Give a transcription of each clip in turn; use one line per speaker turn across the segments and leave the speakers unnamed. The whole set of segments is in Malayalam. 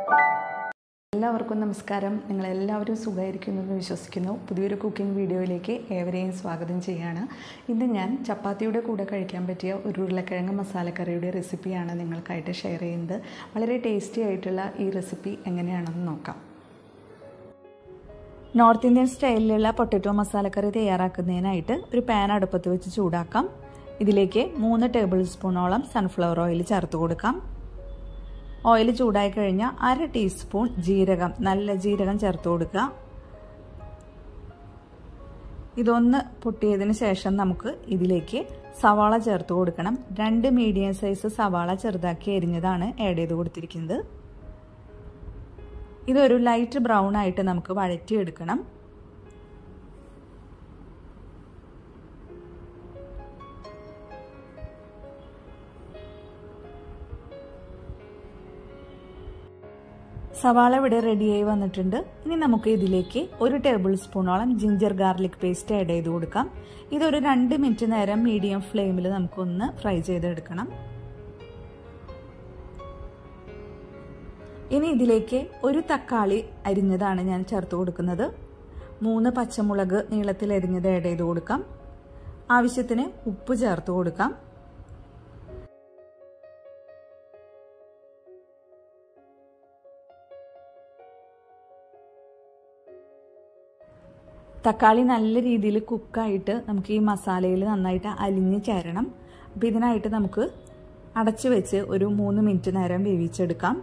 എല്ലാവർക്കും നമസ്കാരം. നിങ്ങളെല്ലാവരും സുഖമായിരിക്കുമെന്ന് വിശ്വസിക്കുന്നു. പുതിയൊരു കുക്കിംഗ് വീഡിയോയിലേക്ക് ഏവരെയും സ്വാഗതം ചെയ്യുകയാണ്. ഇന്ന് ഞാൻ ചപ്പാത്തിയുടെ കൂടെ കഴിക്കാൻ പറ്റിയ ഒരു ഉരുളക്കിഴങ്ങ് മസാലക്കറിയുടെ റെസിപ്പിയാണ് നിങ്ങൾക്കായിട്ട് ഷെയർ ചെയ്യുന്നത്. വളരെ ടേസ്റ്റി ആയിട്ടുള്ള ഈ റെസിപ്പി എങ്ങനെയാണെന്ന് നോക്കാം. നോർത്ത് ഇന്ത്യൻ സ്റ്റൈലിലുള്ള പൊട്ടറ്റോ മസാലക്കറി തയ്യാറാക്കുന്നതിനായിട്ട് ഒരു പാൻ അടുപ്പത്ത് വെച്ച് ചൂടാക്കാം. ഇതിലേക്ക് 3 ടേബിൾ സ്പൂണോളം സൺഫ്ലവർ ഓയിൽ ചേർത്ത് കൊടുക്കാം. ഓയിൽ ചൂടായി കഴിഞ്ഞാൽ 1/2 ടീസ്പൂൺ ജീരകം, നല്ല ജീരകം ചേർത്ത് കൊടുക്കുക. ഇതൊന്ന് പൊട്ടിയതിന് ശേഷം നമുക്ക് ഇതിലേക്ക് സവാള ചേർത്ത് കൊടുക്കണം. 2 മീഡിയം സൈസ് സവാള ചെറുതാക്കി എരിഞ്ഞതാണ് ആഡ് ചെയ്ത് കൊടുത്തിരിക്കുന്നത്. ഇതൊരു ലൈറ്റ് ബ്രൗൺ ആയിട്ട് നമുക്ക് വഴറ്റിയെടുക്കണം. സവാള ഇവിടെ റെഡിയായി വന്നിട്ടുണ്ട്. ഇനി നമുക്ക് ഇതിലേക്ക് 1 ടേബിൾ സ്പൂണോളം ജിഞ്ചർ ഗാർലിക് പേസ്റ്റ് ആഡ് ചെയ്ത് കൊടുക്കാം. ഇതൊരു 2 മിനിറ്റ് നേരം മീഡിയം ഫ്ലെയിമിൽ നമുക്കൊന്ന് ഫ്രൈ ചെയ്തെടുക്കണം. ഇനി ഇതിലേക്ക് 1 തക്കാളി അരിഞ്ഞതാണ് ഞാൻ ചേർത്ത് കൊടുക്കുന്നത്. 3 പച്ചമുളക് നീളത്തിൽ അരിഞ്ഞത് ആഡ് ചെയ്ത് കൊടുക്കാം. ആവശ്യത്തിന് ഉപ്പ് ചേർത്ത് കൊടുക്കാം. തക്കാളി നല്ല രീതിയിൽ കുക്കായിട്ട് നമുക്ക് ഈ മസാലയിൽ നന്നായിട്ട് അലിഞ്ഞ് ചേരണം. അപ്പോൾ ഇതിനായിട്ട് നമുക്ക് അടച്ചു വെച്ച് ഒരു 3 മിനിറ്റ് നേരം വേവിച്ചെടുക്കാം.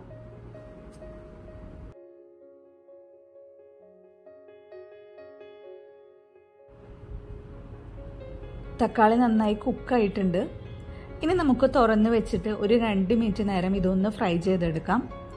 തക്കാളി നന്നായി കുക്കായിട്ടുണ്ട്. ഇനി നമുക്ക് തുറന്ന് വെച്ചിട്ട് ഒരു 2 മിനിറ്റ് നേരം ഇതൊന്ന് ഫ്രൈ ചെയ്തെടുക്കാം.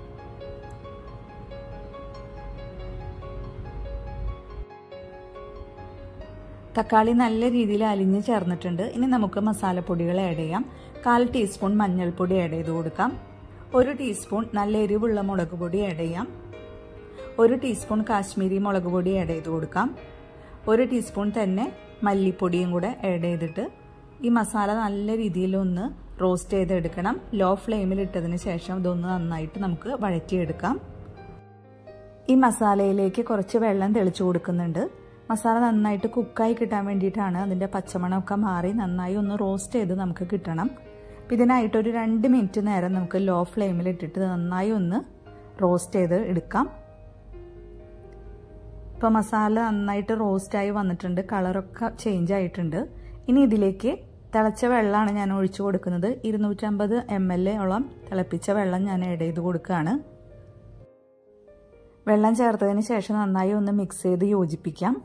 തക്കാളി നല്ല രീതിയിൽ അലിഞ്ഞ് ചേർന്നിട്ടുണ്ട്. ഇനി നമുക്ക് മസാലപ്പൊടികൾ ആഡ് ചെയ്യാം. 1/4 ടീസ്പൂൺ മഞ്ഞൾപ്പൊടി ആഡ് ചെയ്ത് കൊടുക്കാം. 1 ടീസ്പൂൺ നല്ല എരിവുള്ള മുളക് പൊടി ആഡ് ചെയ്യാം. 1 ടീസ്പൂൺ കാശ്മീരി മുളക് പൊടി ആഡ് ചെയ്ത് കൊടുക്കാം. 1 ടീസ്പൂൺ തന്നെ മല്ലിപ്പൊടിയും കൂടെ ആഡ് ചെയ്തിട്ട് ഈ മസാല നല്ല രീതിയിൽ ഒന്ന് റോസ്റ്റ് ചെയ്തെടുക്കണം. ലോ ഫ്ലെയിമിൽ ഇട്ടതിന് ശേഷം ഇതൊന്ന് നന്നായിട്ട് നമുക്ക് വഴറ്റിയെടുക്കാം. ഈ മസാലയിലേക്ക് കുറച്ച് വെള്ളം തെളിച്ചു കൊടുക്കുന്നുണ്ട്. മസാല നന്നായിട്ട് കുക്കായി കിട്ടാൻ വേണ്ടിയിട്ടാണ്. അതിൻ്റെ പച്ചമണമൊക്കെ മാറി നന്നായി ഒന്ന് റോസ്റ്റ് ചെയ്ത് നമുക്ക് കിട്ടണം. അപ്പം ഇതിനായിട്ട് ഒരു 2 മിനിറ്റ് നേരം നമുക്ക് ലോ ഫ്ലെയിമിൽ ഇട്ടിട്ട് നന്നായി ഒന്ന് റോസ്റ്റ് ചെയ്ത് എടുക്കാം. ഇപ്പോൾ മസാല നന്നായിട്ട് റോസ്റ്റായി വന്നിട്ടുണ്ട്. കളറൊക്കെ ചേഞ്ച് ആയിട്ടുണ്ട്. ഇനി ഇതിലേക്ക് തിളച്ച വെള്ളമാണ് ഞാൻ ഒഴിച്ചു കൊടുക്കുന്നത്. 250 ml ഓളം തിളപ്പിച്ച വെള്ളം ഞാൻ ആഡ് ചെയ്ത് കൊടുക്കുകയാണ്. വെള്ളം ചേർത്തതിന് ശേഷം നന്നായി ഒന്ന് മിക്സ് ചെയ്ത് യോജിപ്പിക്കാം.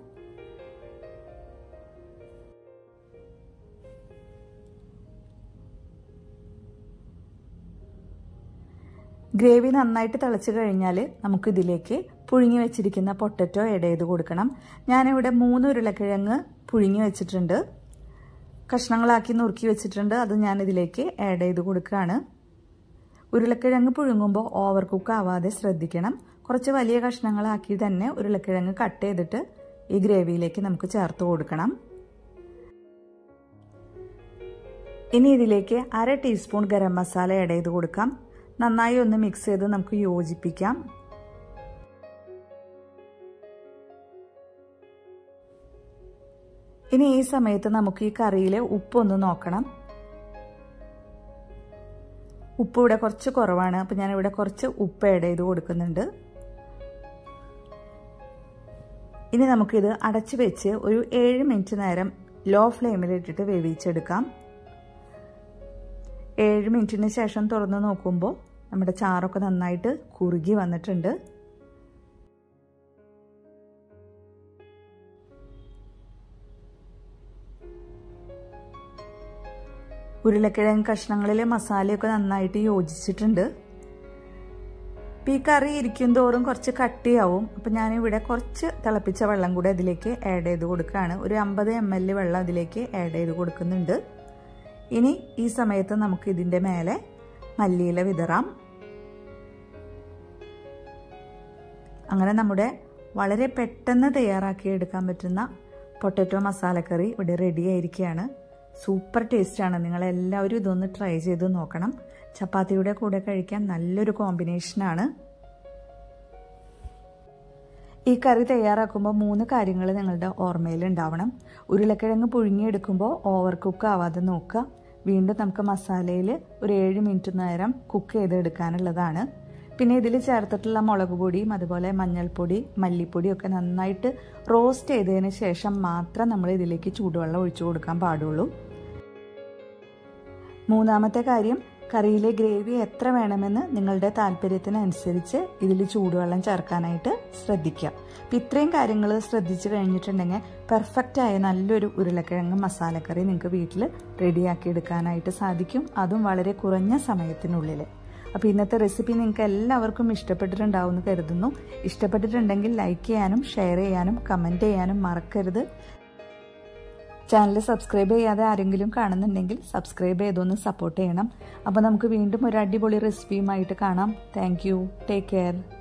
ഗ്രേവി നന്നായിട്ട് തിളച്ച് കഴിഞ്ഞാൽ നമുക്കിതിലേക്ക് പുഴുങ്ങി വെച്ചിരിക്കുന്ന പൊട്ടറ്റോ ആഡ് ചെയ്ത് കൊടുക്കണം. ഞാനിവിടെ 3 ഉരുളക്കിഴങ്ങ് പുഴുങ്ങി വെച്ചിട്ടുണ്ട്. കഷ്ണങ്ങളാക്കി നുറുക്കി വെച്ചിട്ടുണ്ട്. അത് ഞാനിതിലേക്ക് ആഡ് ചെയ്ത് കൊടുക്കുകയാണ്. ഉരുളക്കിഴങ്ങ് പുഴുങ്ങുമ്പോൾ ഓവർ കുക്ക് ആവാതെ ശ്രദ്ധിക്കണം. കുറച്ച് വലിയ കഷ്ണങ്ങളാക്കി തന്നെ ഉരുളക്കിഴങ്ങ് കട്ട് ചെയ്തിട്ട് ഈ ഗ്രേവിയിലേക്ക് നമുക്ക് ചേർത്ത് കൊടുക്കണം. ഇനി ഇതിലേക്ക് 1/2 ടീസ്പൂൺ ഗരം മസാല ആഡ് ചെയ്ത് കൊടുക്കാം. നന്നായി ഒന്ന് മിക്സ് ചെയ്ത് നമുക്ക് യോജിപ്പിക്കാം. ഇനി ഈ സമയത്ത് നമുക്ക് ഈ കറിയിലെ ഉപ്പൊന്ന് നോക്കണം. ഉപ്പ് ഇവിടെ കുറച്ച് കുറവാണ്. അപ്പം ഞാനിവിടെ കുറച്ച് ഉപ്പ് ആഡ് ചെയ്ത് കൊടുക്കുന്നുണ്ട്. ഇനി നമുക്കിത് അടച്ചു വെച്ച് ഒരു 7 മിനിറ്റ് നേരം ലോ ഫ്ലെയിമിൽ ഇട്ടിട്ട് വേവിച്ചെടുക്കാം. 7 മിനിറ്റിന് ശേഷം തുറന്ന് നോക്കുമ്പോൾ നമ്മുടെ ചാറൊക്കെ നന്നായിട്ട് കുറുകി വന്നിട്ടുണ്ട്. ഉരുളക്കിഴങ്ങ് കഷ്ണങ്ങളിലെ മസാലയൊക്കെ നന്നായിട്ട് യോജിച്ചിട്ടുണ്ട്. ഈ കറി ഇരിക്കും തോറും കുറച്ച് കട്ടിയാവും. അപ്പം ഞാനിവിടെ കുറച്ച് തിളപ്പിച്ച വെള്ളം കൂടെ അതിലേക്ക് ആഡ് ചെയ്ത് കൊടുക്കുകയാണ്. ഒരു 50 ml വെള്ളം അതിലേക്ക് ആഡ് ചെയ്ത് കൊടുക്കുന്നുണ്ട്. ഇനി ഈ സമയത്ത് നമുക്ക് ഇതിൻ്റെ മേലെ മല്ലിയില വിതറാം. അങ്ങനെ നമ്മുടെ വളരെ പെട്ടെന്ന് തയ്യാറാക്കിയെടുക്കാൻ പറ്റുന്ന പൊട്ടറ്റോ മസാലക്കറി ഇവിടെ റെഡി ആയിരിക്കുകയാണ്. സൂപ്പർ ടേസ്റ്റാണ്. നിങ്ങളെല്ലാവരും ഇതൊന്ന് ട്രൈ ചെയ്ത് നോക്കണം. ചപ്പാത്തിയുടെ കൂടെ കഴിക്കാൻ നല്ലൊരു കോമ്പിനേഷനാണ്. ഈ കറി തയ്യാറാക്കുമ്പോൾ 3 കാര്യങ്ങൾ നിങ്ങളുടെ ഓർമ്മയിൽ ഉണ്ടാവണം. ഉരുളക്കിഴങ്ങ് പുഴുങ്ങിയെടുക്കുമ്പോൾ ഓവർ കുക്ക് ആവാതെ നോക്കുക. വീണ്ടും നമുക്ക് മസാലയിൽ ഒരു 7 മിനിറ്റ് നേരം കുക്ക് ചെയ്തെടുക്കാനുള്ളതാണ്. പിന്നെ ഇതിൽ ചേർത്തിട്ടുള്ള മുളക് പൊടിയും അതുപോലെ മഞ്ഞൾപ്പൊടി, മല്ലിപ്പൊടിയും ഒക്കെ നന്നായിട്ട് റോസ്റ്റ് ചെയ്തതിന് ശേഷം മാത്രം നമ്മൾ ഇതിലേക്ക് ചൂടുവെള്ളം ഒഴിച്ചു കൊടുക്കാൻ പാടുള്ളൂ. 3-മത്തെ കാര്യം, കറിയിലെ ഗ്രേവി എത്ര വേണമെന്ന് നിങ്ങളുടെ താല്പര്യത്തിനനുസരിച്ച് ഇതിൽ ചൂടുവെള്ളം ചേർക്കാനായിട്ട് ശ്രദ്ധിക്കുക. അപ്പം ഇത്രയും കാര്യങ്ങൾ ശ്രദ്ധിച്ചു കഴിഞ്ഞിട്ടുണ്ടെങ്കിൽ പെർഫെക്റ്റായ നല്ലൊരു ഉരുളക്കിഴങ്ങ് മസാലക്കറി നിങ്ങൾക്ക് വീട്ടിൽ റെഡിയാക്കി എടുക്കാനായിട്ട് സാധിക്കും, അതും വളരെ കുറഞ്ഞ സമയത്തിനുള്ളിൽ. അപ്പോൾ ഇന്നത്തെ റെസിപ്പി നിങ്ങൾക്ക് എല്ലാവർക്കും ഇഷ്ടപ്പെട്ടിട്ടുണ്ടാവും എന്ന് കരുതുന്നു. ഇഷ്ടപ്പെട്ടിട്ടുണ്ടെങ്കിൽ ലൈക്ക് ചെയ്യാനും ഷെയർ ചെയ്യാനും കമൻറ്റ് ചെയ്യാനും മറക്കരുത്. ചാനൽ സബ്സ്ക്രൈബ് ചെയ്യാതെ ആരെങ്കിലും കാണുന്നുണ്ടെങ്കിൽ സബ്സ്ക്രൈബ് ചെയ്തൊന്ന് സപ്പോർട്ട് ചെയ്യണം. അപ്പോൾ നമുക്ക് വീണ്ടും ഒരു അടിപൊളി റെസിപ്പിയുമായിട്ട് കാണാം. Thank you. Take care.